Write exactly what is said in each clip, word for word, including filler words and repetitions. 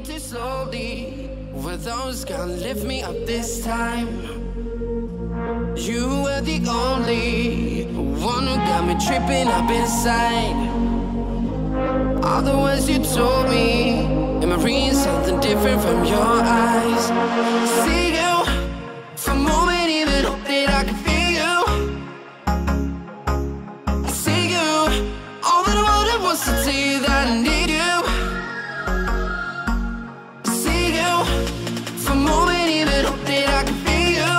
it too slowly. Were those gonna lift me up this time? You were the only one who got me tripping up inside. All the words you told me, am I reading something different from your eyes? See you for a moment, even hope that I can feel you. I see you, all that I wanted was to tell you that I need you. I see you for a moment, even hope that I can feel you.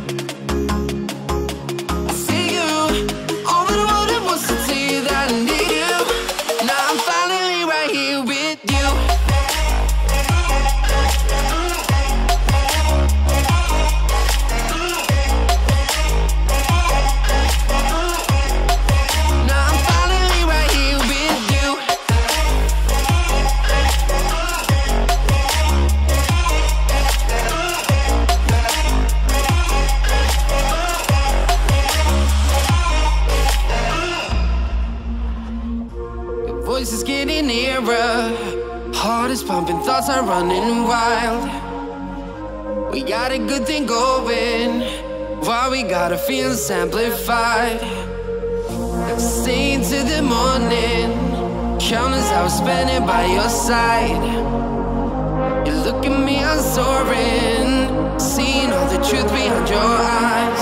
I see you, all that I wanted was to tell you that I need you. Now I'm finally right here with you. Now I'm finally right here with you. Your voice is getting nearer, heart is pumping, thoughts are running wild. We got a good thing going, why we gotta feel amplified. Stay till the morning, countless hours spending by your side. You look at me, I'm soaring, seeing all the truth behind your eyes.